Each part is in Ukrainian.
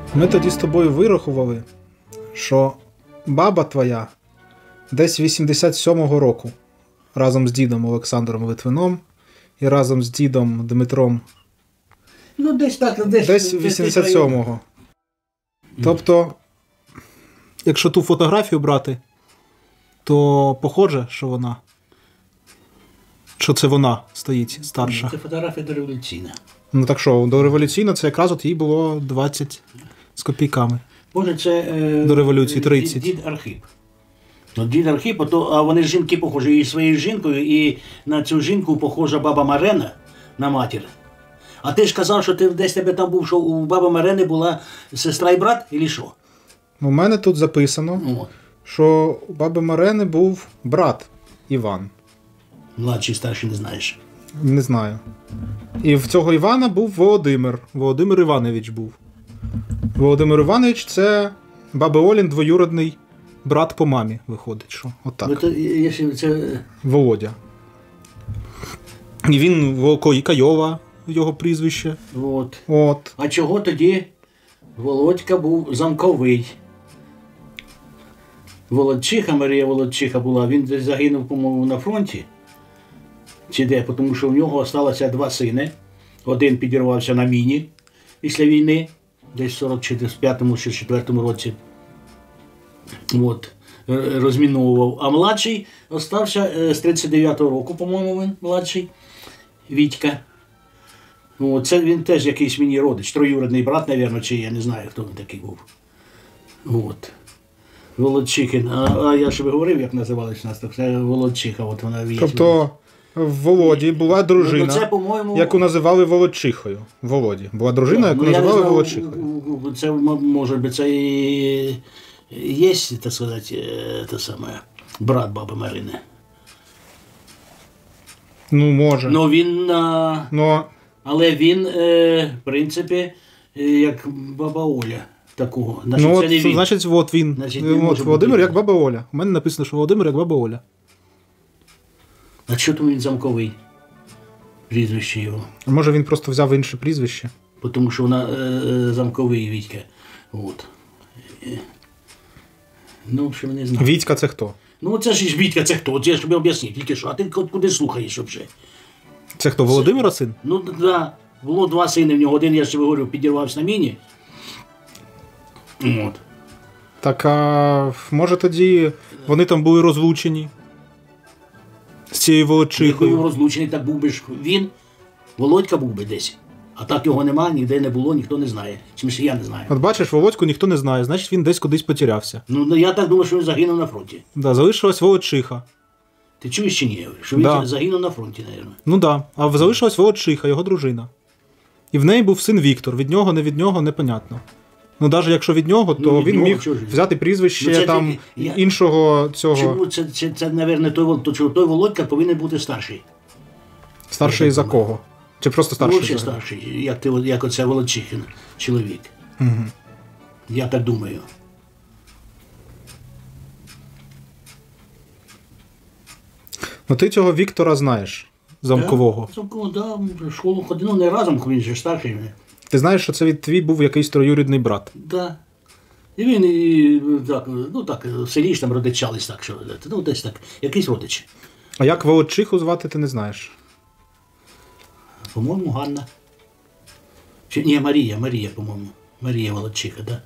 Ми тоді з тобою вирахували, що баба твоя десь 87-го року разом з дідом Олександром Литвином і разом з дідом Дмитром. Ну, десь так. Десь 87-го. Тобто, якщо ту фотографію брати, то похоже, що це вона стоїть старша. Це фотографія дореволюційна. Ну так що, дореволюційна, це якраз от їй було 20 з копійками. Може, це до революції 30. Дід Архип. Дід Архип, а вони ж жінки похожі і своєю жінкою, і на цю жінку похожа баба Марена на матір. А ти ж казав, що ти десь тебе там був, що у баби Марени була сестра і брат, і що? У мене тут записано, що у баби Марени був брат Іван. Младший, старший не знаєш. Не знаю. І в цього Івана був Володимир. Володимир Іванович був. Володимир Іванович – це баби Олін двоюродний брат по мамі, виходить, що отак. Це... Володя. І він Кайова, його прізвище. От. А чого тоді Володька був замковий? Володчиха, Марія Володчиха була, він десь загинув, по-моєму, на фронті. Чи де? Тому що в нього залишилося 2 сини. Один підірвався на міні після війни, десь в 45-му чи 4-му році. Розміновував. А младший остався з 39-го року, по-моєму, він младший, Вітька. Це він теж якийсь мені родич, троюрідний брат, мабуть, чи я не знаю, хто він такий був. Володчихин. А я ж говорив, як називалась нас, так це Володчиха, от вона в'їздила. Тобто в Володі була дружина, це, по-моєму... яку називали Володчихою. Володі. Була дружина, яку називали Володчихою. Це, може би, це і є, так сказати, те саме, брат баби Марини. Ну, може. Ну, він... Але він, в принципі, як баба Оля такого. Значить, це не він. Значить, от він. Значить, от Володимир як баба Оля. У мене написано, що Володимир як баба Оля. А чого тому він замковий? Прізвище його. Може він просто взяв інше прізвище? Тому що вона замковий Вітька. Ну, що не знаю. Вітька це хто? Ну, це ж Вітька це хто? От я ж тобі об'ясню. Тільки що, а ти куди слухаєш вже? Це хто, Володимира син? Ну, так. Да. Було 2 сини в нього. Один, я ще говорю, підірвався на міні. Так, а може тоді вони там були розлучені? З цією Володчихою? Якщо розлучений, так був би ж він. Володька був би десь. А так його нема, ніде не було, ніхто не знає. Чим ще я не знаю. От бачиш, Володьку ніхто не знає, значить він десь кудись потерявся. Ну, я так думаю, що він загинув на фронті. Да, залишилась Володчиха. Ти чуєш чи ні? Що він загинув на фронті, мабуть. Ну так. Да. А залишилась Володчиха, його дружина. І в неї був син Віктор. Від нього, не від нього, непонятно. Ну, навіть якщо від нього, то він міг взяти прізвище іншого цього... Чому це, мабуть, той Володька повинен бути старший. Старший за кого? Чи просто старший? Ще старший, як оце Володчихин чоловік. Угу. Я так думаю. Ну ти цього Віктора знаєш, замкового. Замкового, так, в школу ходив, не разом, він же старший. Ти знаєш, що це від твій був якийсь троюрідний брат? Так. І він, так, в селі ж там родичались, так, що, ну, десь так, якийсь родич. А як Володчиху звати, ти не знаєш? По-моєму, Ганна. Ні, Марія, по-моєму. Марія Володчиха, так.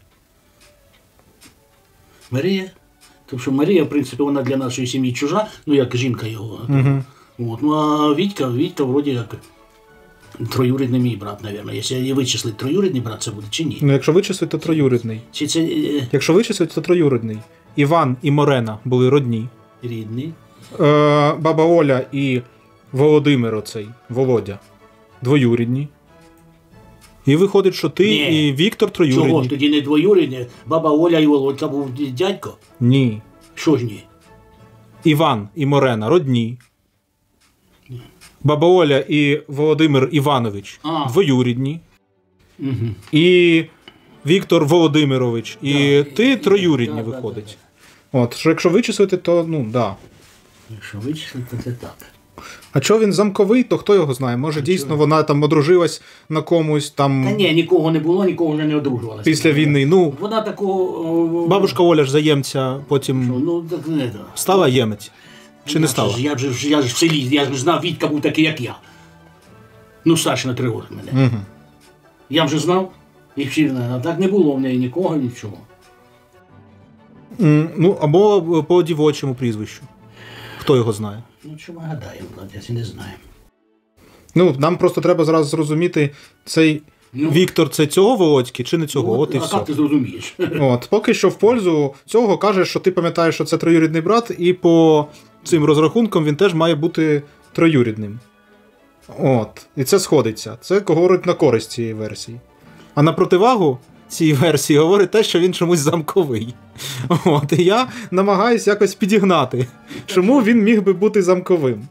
Марія. Тому що Марія, в принципі, вона для нашої сім'ї чужа, ну, як жінка його. Угу. Ну, а Вітька, вроді, як троюрідний мій брат, мабуть. Якщо її вичислить, троюрідний брат це буде чи ні? Ну, якщо вичислить, то троюрідний. Чи це... Якщо вичислить, то троюрідний. Іван і Морена були родні. Рідні. Баба Оля і Володимир оцей, Володя, двоюрідні. І виходить, що ти і Віктор троюрідні. Чого? Тоді не двоюрідні. Баба Оля і Володька був дядько? Ні. Що ж ні? Іван і Морена родні. Баба Оля і Володимир Іванович двоюрідні. Угу. І Віктор Володимирович. І ти троюрідні виходить. Да. От, що якщо вичислити, то, ну, да. Якщо вичислити, то це так. А чого він замковий, то хто його знає? Може, дійсно, вона там одружилась на комусь там. Та ні, нікого не було, нікого вже не одружувалася. Після війни. Ну, вона такого... бабушка Оля ж заємця, потім Ну, так не так. стала ємець. Чи не стала? Я ж в селі, я ж знав, Вітька був такий, як я. Ну, старший на 3 роки мене. Угу. Я вже знав, і всі знали. А так не було в неї нікого, нічого. Ну, або по дівочому прізвищу. Хто його знає? Ну, що ми гадаємо, я не знаю. Ну, нам просто треба зараз зрозуміти, цей Віктор це цього Володьки чи не цього? От і а все. як ти зрозумієш? От, поки що в пользу цього кажеш, що ти пам'ятаєш, що це троюрідний брат, і по цим розрахункам він теж має бути троюрідним. От. І це сходиться. Це говорить на користь цієї версії. А на противагу цієї версії говорить те, що він чомусь замковий. От. І я намагаюся якось підігнати, чому він міг би бути замковим.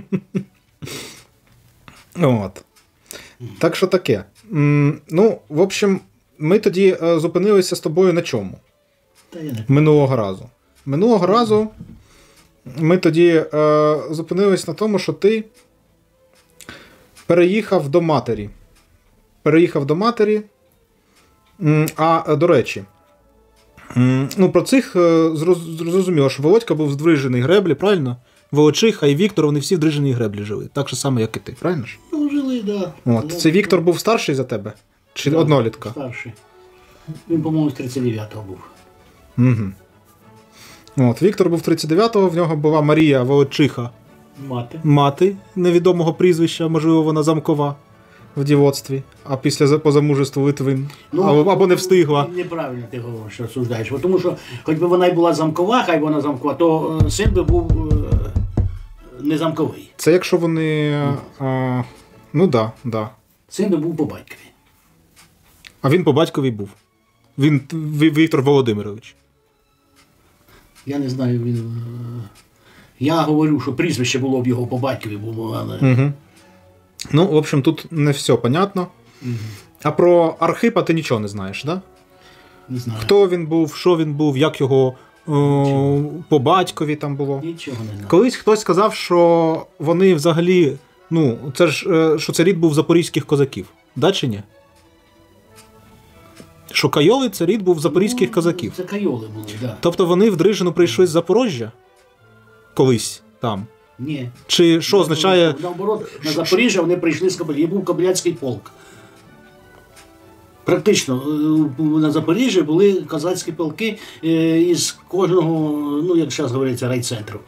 От. Так що таке. Ну, в общем, ми тоді зупинилися з тобою на чому? Та я не... Минулого разу. Минулого разу ми тоді зупинились на тому, що ти переїхав до матері. А, до речі, ну, про цих зрозуміло, що Володька був з Дрижиної греблі, правильно? Волочиха і Віктор, вони всі в Дрижиній греблі жили. Так же само, як і ти, правильно ж? Ну, жили, так. От. Це Віктор був старший за тебе? Чи однолітка? Старший. Він, по-моєму, з 39-го був. Угу. От, Віктор був 39-го, в нього була Марія Волочиха. Мати невідомого прізвища, можливо, вона замкова в дівоцтві, а після позамужества Литвин. Ну, або не встигла. Неправильно ти говориш, що осуждаєш. Тому що, хоч би вона й була замкова, хай вона замкова, то син би був не замковий. Це якщо вони... ну да. Син би був по батькові. А він по батькові був. Він Віктор Володимирович. Я не знаю, він... Я говорю, що прізвище було б його по батькові, але... Угу. Ну, в общем, тут не все понятно. Угу. А про Архипа ти нічого не знаєш, так? Да? Не знаю. Хто він був, що він був, як його по батькові там було? Нічого не знаю. Колись хтось сказав, що вони взагалі, ну, це ж, що це рід був запорізьких козаків. Да чи ні? Що Кайоли це рід був запорізьких козаків. Це Кайоли були, так. Да. Тобто вони в Дрижину прийшли з Запорожжя? Колись там? Ні. Чи що означає... Наоборот, на Запоріжжя вони прийшли з Кобиляцького. Був Кобиляцький полк. Практично на Запоріжжі були козацькі полки із кожного, ну, як зараз говориться, райцентру.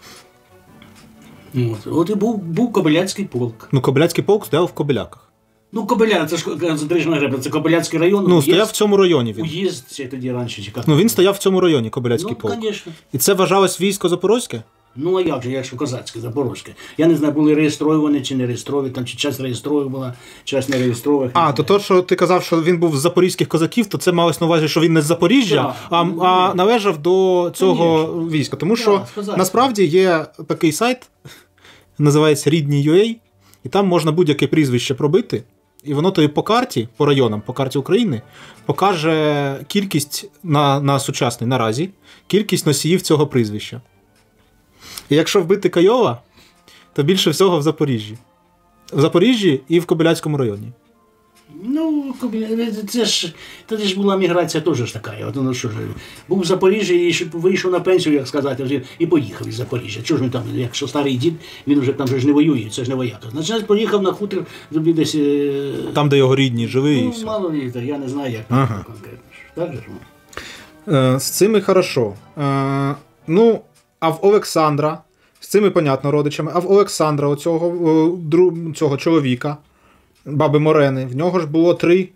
От і був Кобиляцький полк. Ну, Кобиляцький полк стояв в Кобиляках. Ну, Кобиля, це ж Дрижина гребля, це Кобиляцький район. Ну, стояв в цьому районі він. Уїзд ще тоді раніше чекав. Ну, він стояв в цьому районі, Кобиляцький полк. Ну, звісно. І це вважалось військо Запорозьке? Ну, а як же, якщо козацьке, запорозьке. Я не знаю, були реєстровані чи не реєстровані, там чи час реєстрових була, час не реєстрових. А, то, що ти казав, що він був з запорізьких козаків, то це малось на увазі, що він не з Запоріжжя, а належав до цього війська. Тому що насправді є такий сайт, називається Рідні.ua, і там можна будь-яке прізвище пробити, і воно тобі по карті, по районам, по карті України, покаже кількість на сучасний наразі, кількість носіїв цього прізвища. І якщо вбити Кайола, то більше всього в Запоріжжі. В Запоріжжі і в Кобиляцькому районі. Ну, це ж, тоді ж була міграція теж така. От, ну, що ж, був в Запоріжжі і вийшов на пенсію, як сказати, і поїхав із Запоріжжя. Чого ж він там, якщо старий дід, він вже там ж не воює, це ж не вояка. Значить, поїхав на хутір, десь... Там, де його рідні жили, і все. Мало літа, я не знаю, як конкретно. Так же ж? З цим і хорошо. Ну, а в Олександра, з цими, понятно, родичами, а в Олександра, цього чоловіка, баби Морени, в нього ж було 3.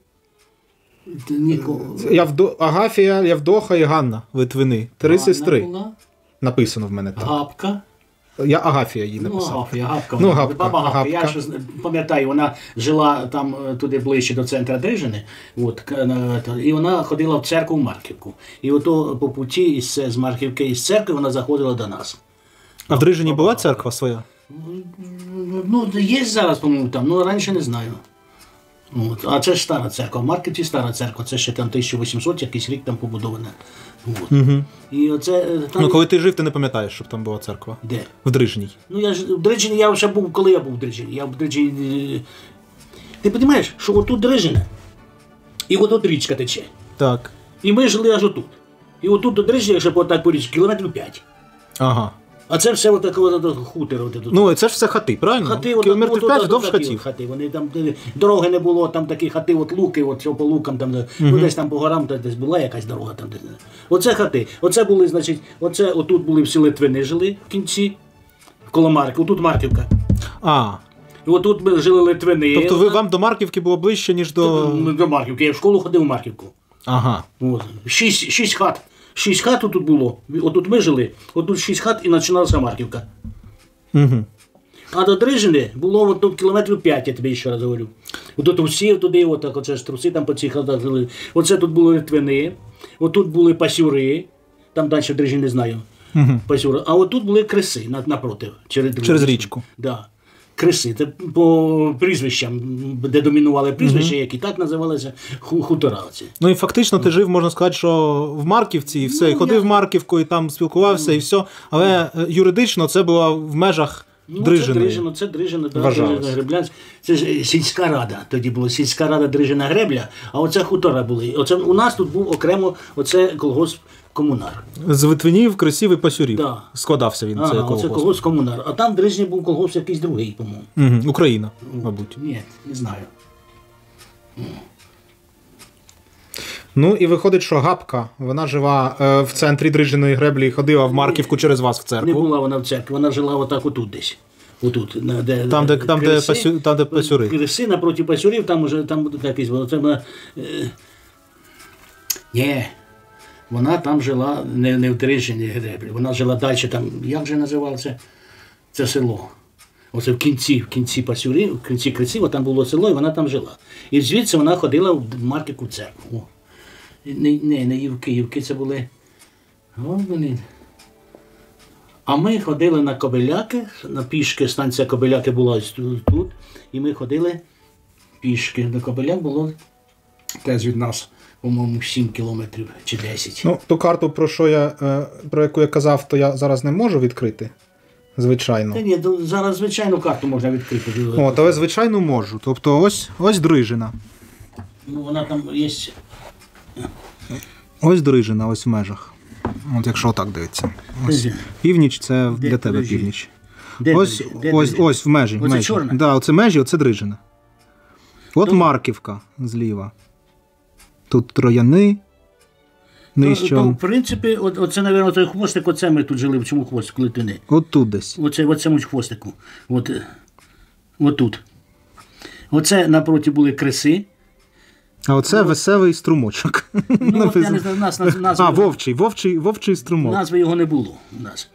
Агафія, Явдоха і Ганна Литвини. 3 сестри. Була. Написано в мене так. Гапка. Я Агафія її написав. Гапка. Баба Гапка. Я ще пам'ятаю, вона жила там туди ближче до центру Дрижини, і вона ходила в церкву в Марківку. І ото по путі з Марківки, із церкви вона заходила до нас. А в Дрижині була церква своя? Ну, є зараз, по-моєму, там, ну раніше не знаю. От. А це ж стара церква. В Марківці стара церква, це ще там 1800 якийсь рік там побудована. От. Угу. І оце, там... Ну, коли ти жив, ти не пам'ятаєш, щоб там була церква? Де? В Дрижній. Ну, я ж в Дрижині, я вже був, коли я був в Дрижині. Я в Дрижині... Ти розумієш, що отут Дрижина, і отут річка тече. Так. І ми жили аж отут. І отут до Дрижні, якщо отак по річці, кілометрів 5. Ага. А це все отаке хутір. Ну, це ж все хати, правильно? Хати, Кілометрів 5 вдовж хатів. Хати. Вони там, дороги не було, там такі хати, от луки, от що по лукам, там, ну, десь там по горам, десь була якась дорога. Там, оце хати. Оце були, значить, отут були всі Литвини жили в кінці, коло Марків, отут Марківка. А. І отут ми жили Литвини. Тобто вам до Марківки було ближче, ніж до... До Марківки. Я в школу ходив в Марківку. Ага. От. Шість хат. 6 хат тут було. Отут ми жили, отут 6 хат і починалася Марківка. Угу. А до Дрижини було от тут кілометрів 5, я тобі ще раз говорю. От трусів туди, отак, оце ж труси там по цих хатах жили. Оце тут були Литвини, отут були пасюри, там далі в Дрижині не знаю. Пасюри. А отут були креси напротив. Через річку. Да. Креси. Це по прізвищам, де домінували прізвища, які так називалися хутора. Ну і фактично ти жив, можна сказати, що в Марківці і все, і ходив в Марківку, і там спілкувався, і все. Але юридично це було в межах Дрижини. Це Дрижина, Греблянськ. Це ж сільська рада. Тоді була сільська рада Дрижина Гребля, а оце хутора були. Оце у нас тут був окремо оце колгосп комунар. З Литвинів, Кресів і Пасюрів. Да. Складався він, ага, це колгосп. Оце колгосп комунар. А там в Дрижині був колгосп якийсь другий, по-моєму. Україна, мабуть. Ні, не знаю. Ну і виходить, що Гапка, вона жила в центрі Дрижиної Греблі і ходила в Марківку через вас в церкву. Не була вона в церкві, вона жила отак отут десь. Отут, де пасюри. Креси напроти пасюрів, там уже там якийсь було. Ні, вона там жила не в Дрижині Греблі, вона жила далі там, як же називалося це село. Оце в кінці пасюрів, в кінці кресів, там було село, і вона там жила. І звідси вона ходила в Марківку церкву. Не Євки це були. О, блін. А ми ходили на Кобиляки, на пішки, станція Кобиляки була тут, і ми ходили пішки. До Кобиляк було теж від нас, по-моєму, 7 кілометрів чи 10. Ну, ту карту, про яку я казав, то я зараз не можу відкрити. Звичайно. Та ні, зараз звичайну карту можна відкрити. Але звичайно можу. Тобто ось Дрижина. Ну, вона там є. Ось Дрижина, ось в межах. От якщо так дивиться. Ось північ це для тебе північ. Ось в межі. Оце чорне? Да, оце межі, оце Дрижина. От Марківка зліва. Тут Трояни. То, в принципі, оце, мабуть, той хвостик, оце ми тут жили, в цьому хвостику Литвини. От тут десь. В цьому хвостику. От тут. Оце напроти були креси. А оце веселий струмочок. Ну, я не знаю, назви... вовчий струмок. Назви його не було у нас.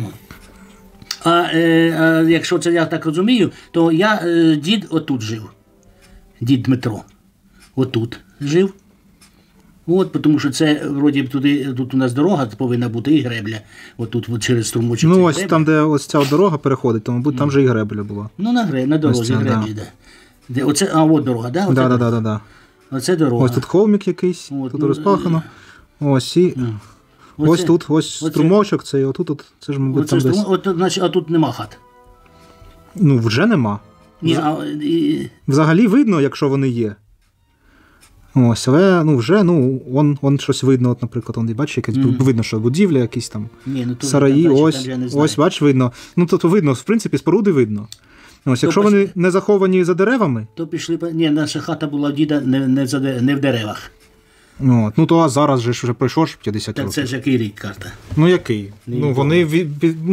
А якщо це я так розумію, то дід отут жив. Дід Дмитро. Отут жив. Тому що це, вроді, тут у нас дорога повинна бути і гребля. Отут через струмочок. Ну, ось там, де ось ця дорога переходить, то, мабуть, там же і гребля була. Ну, на дорозі греблі, да. От дорога, да? Да. Оце дорога. Ось тут холмик якийсь, тут розпахано. Ось і... Ось тут, струмочок, це і отут, це ж, мабуть, там десь. А тут нема хат. Ну, вже нема. Взагалі видно, якщо вони є. Ось, але вже, вон щось видно, от, наприклад, бачиш, якесь видно, що будівля, якісь там сараї, ось, бач, видно. Ну, то видно, в принципі, споруди видно. Ось, якщо вони не заховані за деревами... То пішли, наша хата була в діда не в деревах. Ну, то а зараз же вже пройшло ж 50 років. Так це ж який рік карта? Ну, який? Вони,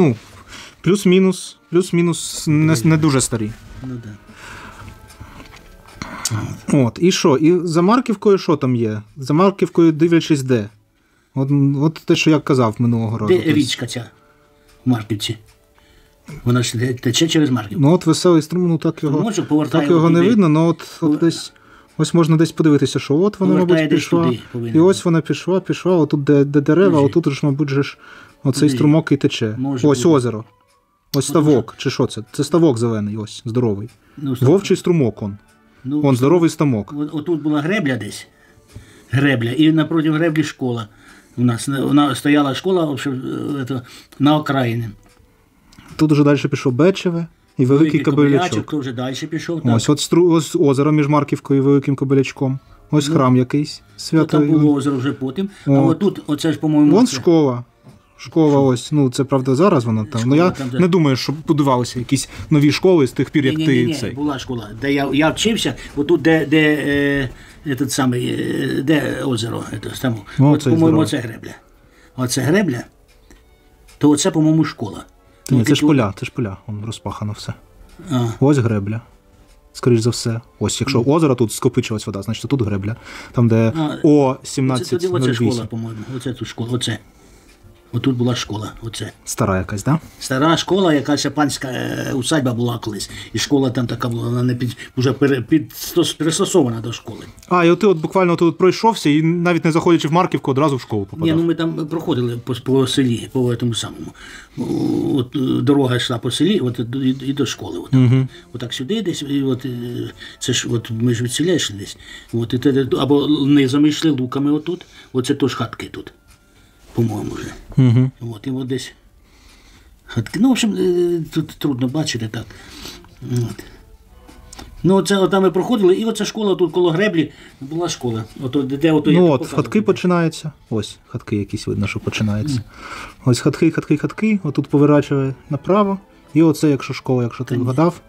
плюс-мінус не дуже старі. Ну, так. От, і що? І за Марківкою що там є? За Марківкою дивлячись де? От те, що я казав минулого разу. Де річка ця в Марківці? Вона ж тече через Марківку. Ну от веселий струм, так його не видно, от десь, ось можна десь подивитися, що от вона, мабуть, пішла. І ось вона пішла, отут де дерева, отут ж, мабуть, оцей струмок і тече. Ось озеро. Ось ставок, чи що це? Це ставок зелений, ось, здоровий. Вовчий струмок он. Ну, Вон, здоровий стамок. Отут була гребля десь. Гребля. І напроти греблі школа. У нас вона стояла школа в общем, на окраїні. Тут уже далі пішов Бечеве і Великий Кобилячок. То вже далі пішов. Ось озеро між Марківкою і Великим Кобилячком. Ось храм якийсь. Там було озеро вже потім. А отут, оце ж, по-моєму... Вон школа. Школа ось, ну це правда зараз вона там. Ну я там, не думаю, що будувалися якісь нові школи з тих пір, як ти цей. Була школа, де я вчився, отут, де озеро. От, по-моєму, оце гребля. Оце гребля, то оце, по-моєму, школа. Ні, це ж поля, вон розпахано все. Ось гребля. Скоріш за все. Ось, якщо озеро тут скопичилась вода, значить тут гребля. Там, де О1708. Оце школа, по-моєму. Оце тут школа, оце. Отут була школа, оце. Стара якась, так? Да? Стара школа, якась панська усадьба була колись. І школа там така була, вона не вже пристосована до школи. І от ти буквально тут пройшовся і навіть не заходячи в Марківку, одразу в школу попадав. Ні, ну ми там проходили по селі, по тому самому. От дорога йшла по селі, от і до школи. Отак сюди десь, і от це ж от ми ж від селя йшли десь. От, і або низами йшли луками отут, оце тож хатки тут. По-моєму вже. От, і от десь хатки. Ну, в общем, тут трудно бачити так. От. Ну, оце там ми проходили, і оця школа тут коло греблі була школа. Ну от, хатки починаються. Ось, хатки якісь видно, що починаються. Ось хатки. Отут поворачує направо. І оце, якщо школа, якщо ти вгадав.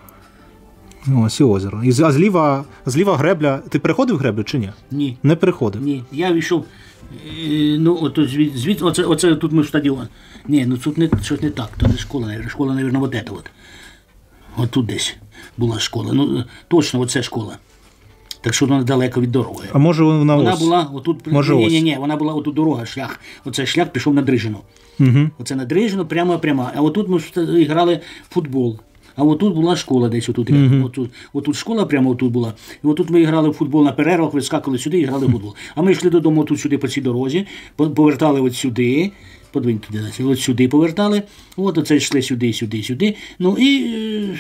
Ось і озеро. А зліва гребля. Ти переходив греблю чи ні? Ні. Не переходив? Ні. Я вийшов. Ну, оце тут ми в стадіон. Ні, ну тут щось не так, то не школа, школа, мабуть, вот это от. От тут десь була школа. Ну, точно, оце школа. Так що вона далеко від дороги. А може вона ось? Була отут. Ні, вона була отут дорога, шлях. Оце шлях пішов на Дрижину. Оце на Дрижину, прямо. А отут ми грали в футбол. А отут була школа десь отут. Отут школа прямо отут була. І отут ми грали в футбол на перервах, вискакали сюди і грали в футбол. А ми йшли додому тут сюди по цій дорозі, повертали от сюди, подвинь туди, от сюди повертали, от оце йшли сюди. Ну і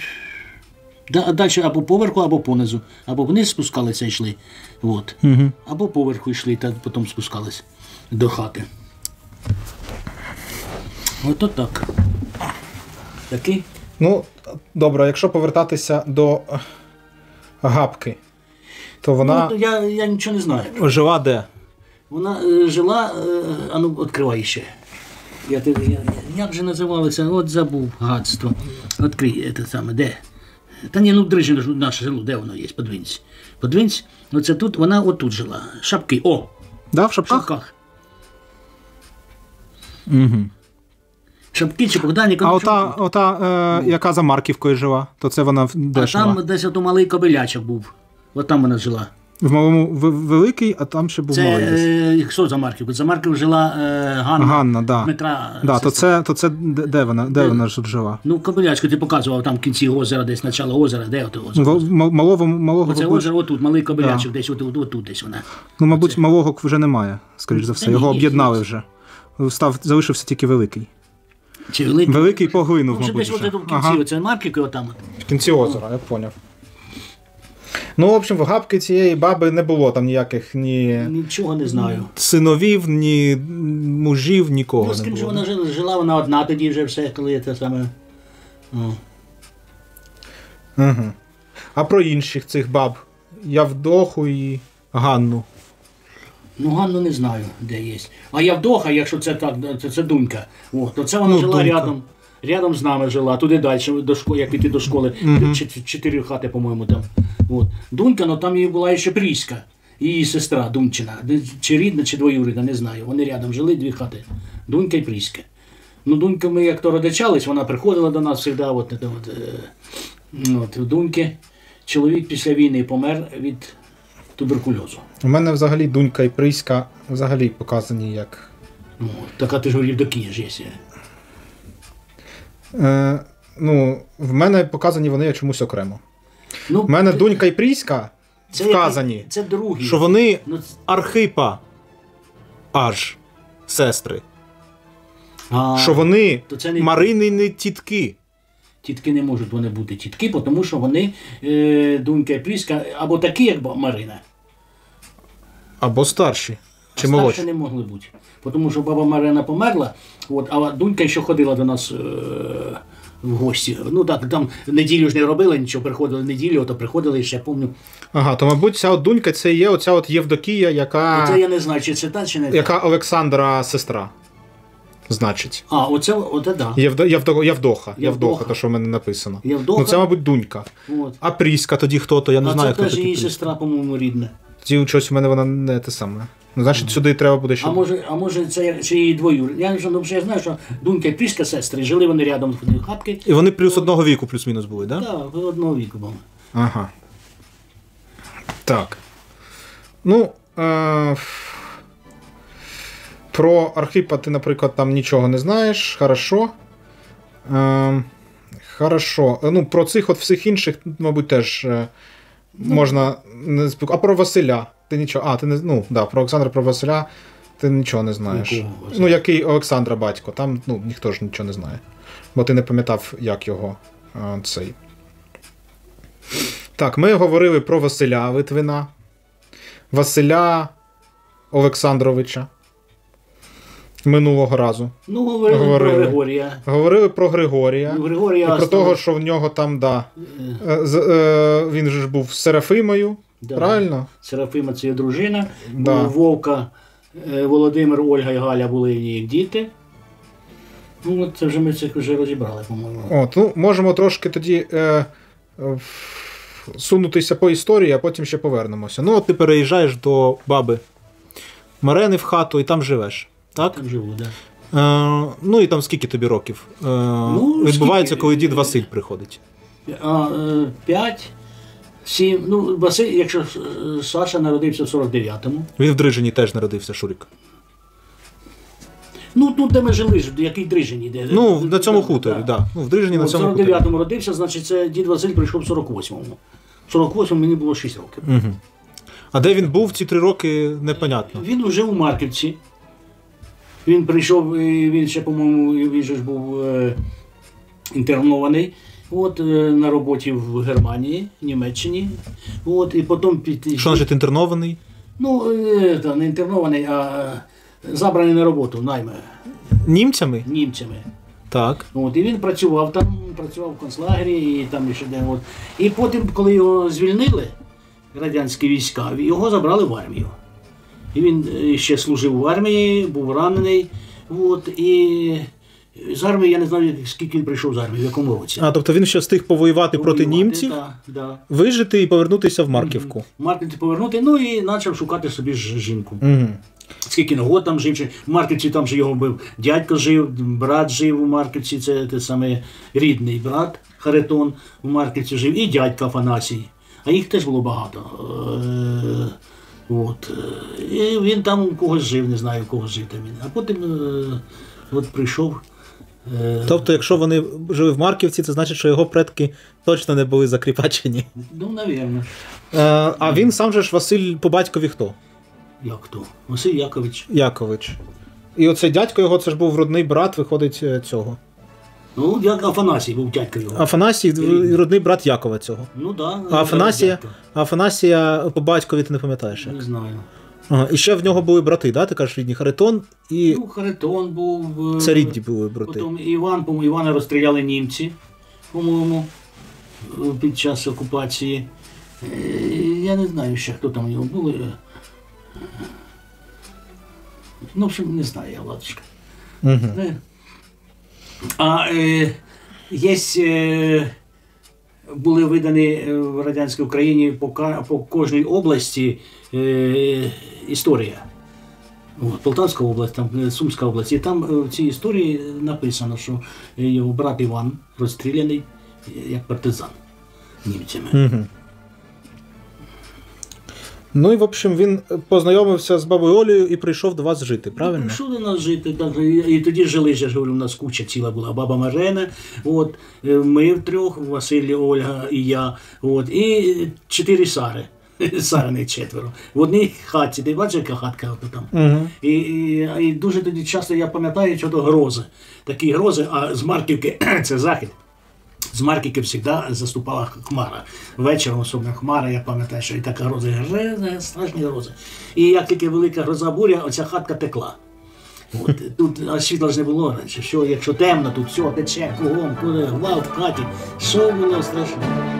далі або поверху, або понизу. Або вниз спускалися і йшли. От. Або поверху йшли, та потім спускались до хати. Ото так. Такий. Ну, добре, якщо повертатися до Гапки, то вона... Ну, я нічого не знаю. Жила де? Вона жила, а ну, відкривай ще. Як же називалося? От забув, гадство. Відкрий, це саме, де? Та ні, ну, Дрижин, наше село, де воно є? Подвинься. Оце тут, вона отут жила. Шапки, о! Да, в Шапках? В Шапках. Шапки чи Богданіка. А ота яка за Марківкою жила, то це вона де жила? А там десь ото малий Кобилячок був. От там вона жила. В малому великий, а там ще був малий десь. Хто за Марківку? За Марківку жила Ганна, да. Дмитра. Да, то це де вона ж жила? Ну, Кобилячко, ти показував там в кінці озера, десь начало озера, де ото озеро? Малого оце озеро отут, малий Кобилячок, десь отут десь вона. Ну, мабуть, малого вже немає, скоріш за все. Його об'єднали вже. Залишився тільки великий. Чи великий? Великий поглинув, мабуть, вже. Десь в кінці, оце Марківки отам. В кінці озера, я поняв. Ну, в общем, в Гапки цієї баби не було там ніяких Нічого не знаю. Синовів, ні мужів, нікого не було. Ну, з ким же вона жила, вона одна тоді вже все, коли це саме... А про інших цих баб? Явдоху і Ганну. Ну, Ганну не знаю, де є. А Явдоха, якщо це так, це Дунька. О, то це вона жила рядом з нами жила, туди далі, до школи, як іти до школи, 4 хати, по-моєму, там. От. Дунька, ну там її була ще Пріська, її сестра Дунчина, чи рідна, чи двоюрідна, не знаю. Вони рядом жили, 2 хати. Дунька і Пріська. Ну, Дунька, ми як то родичались, вона приходила до нас завжди, от Дуньки. Чоловік після війни помер від туберкульозу. У мене взагалі Дунька і Пріська взагалі показані як... Ну, така ти ж говорив, до Києва ж є. В мене показані вони чомусь окремо. Ну, в мене Дунька і Пріська вказані, це другі. Що вони Архипа аж сестри. Що вони Маринини тітки. Тітки не можуть вони бути тітки, тому що вони, Дунька і Пріска, або такі, як Марина. Або старші. Чи Старші молодші? не могли бути. Тому що баба Марина померла, а Дунька ще ходила до нас в гості. Ну так, там неділю ж не робили нічого, приходили неділю, то приходили ще, пам'ятаю. Ага, то, мабуть, ця от Дунька це є оця от Євдокія, яка... Це я не знаю, чи це та, чи не та. Яка Олександра сестра. Значить. Оце да. Явдоха, то, що в мене написано. Явдоха. Ну, це, мабуть, Дунька. От. А Пріська тоді хто-то, я не знаю, це хто теж такий її Пріська. сестра, по-моєму, рідна. Тоді щось у мене вона не те саме. Ну, значить, сюди треба буде ще... А може це чи її двоюрідна. Я знаю, що Дунька і Пріска сестри, жили вони рядом в хатки. І вони плюс одного віку, плюс-мінус були, так? Да? Так, одного віку були. Ага. Так. Ну, про Архипа ти, наприклад, там нічого не знаєш. Хорошо. Хорошо. Ну, про цих от всіх інших, мабуть, теж можна не спілкуватися. А про Василя? Ти нічого. Ти не. Ну, да, про Олександра, про Василя ти нічого не знаєш. Ну, який Олександра батько. Там, ну, ніхто ж нічого не знає. Бо ти не пам'ятав, як його цей. Так, ми говорили про Василя Литвина, Василя Олександровича минулого разу. Ну, говорили про Григорія. Говорили про Григорія. І про того, що в нього там, да. Він же ж був з Серафимою, да. Правильно? Серафима це є дружина. Да. Вовка, Володимир, Ольга і Галя були їх діти. Ну, от це вже ми це вже розібрали, по-моєму. От, ну, можемо трошки тоді сунутися по історії, а потім ще повернемося. Ну, от ти переїжджаєш до баби Марени в хату і там живеш. Так? Там живу, так. Да. Ну і там скільки тобі років? Відбувається, коли дід Василь приходить. 5, 7. Ну, Василь, якщо Саша народився в 49-му. Він в Дрижині теж народився, Шурик. Ну, тут, де ми жили, який Дрижині. Де, ну, на цьому хуторі, так. Да. Ну, в Дрижині на цьому хуторі. В 49-му родився, значить, це дід Василь прийшов в 48-му. В 48-му мені було 6 років. Угу. А де він був ці 3 роки, непонятно. Він жив у Марківці. Він прийшов, він ще, по-моєму, він же ж був інтернований. От, на роботі в Германії, Німеччині. От, і потім що значить інтернований? Ну, не інтернований, а забраний на роботу, найми. Німцями? Німцями. Так. От, і він працював там, в концлагері, і там ще де. От. І потім, коли його звільнили, радянські війська, його забрали в армію. І він ще служив в армії, був ранений. От, і з армії, я не знаю, скільки він прийшов з армії, в якому році. А, тобто він ще встиг повоювати проти німців, да. Вижити і повернутися в Марківку. В Марківці повернути, ну і почав шукати собі жінку. Угу. Скільки год там жив, в Марківці там же його був дядько жив, брат жив у Марківці, це те саме рідний брат Харитон у Марківці жив, і дядько Афанасій. А їх теж було багато. От. І він там у когось жив, не знаю, у когось жив там він. А потім от прийшов. Тобто, якщо вони жили в Марківці, це значить, що його предки точно не були закріпачені. Ну, навірно. А він сам же ж Василь по батькові хто? Як хто? Василь Якович. Якович. І оцей дядько його, це ж був родний брат, виходить, цього. Ну, як Афанасій був дядько його. Афанасій родний брат Якова цього. Ну, так. Да, Афанасія по батькові ти не пам'ятаєш? Як? Не знаю. Ага. І ще в нього були брати, да? Ти кажеш, рідні Харитон і... Ну, Харитон був. Це рідні були брати. Потім Іван, по-моєму, Івана розстріляли німці, по-моєму, під час окупації. Я не знаю ще, хто там у нього були. Ну, в общем, не знаю я, Владочка. Угу. А є, були видані в радянській Україні по кожній області історія. От, Полтавська область, там, Сумська область. І там в цій історії написано, що його брат Іван розстріляний як партизан німцями. Угу. Ну і, в общем, він познайомився з бабою Олею і прийшов до вас жити, правильно? Прийшов до нас жити, так, і тоді жили, я ж говорю, у нас куча ціла була, баба Марена, от, ми втрьох, Василь, Ольга і я, от, і 4 Сари. Сарини 4. В одній хаті, ти бачиш, яка хатка там. Угу. І дуже тоді часто я пам'ятаю, що то грози. Такі грози, а з Марківки, це захід, З Марківки завжди заступала хмара. Вечором особливо хмара, я пам'ятаю, що і така гроза, страшні грози. І як тільки велика гроза буря, оця хатка текла. От, тут світла ж не було раніше, що якщо темно, тут все тече, кругом, гвалт в хаті, що було страшно.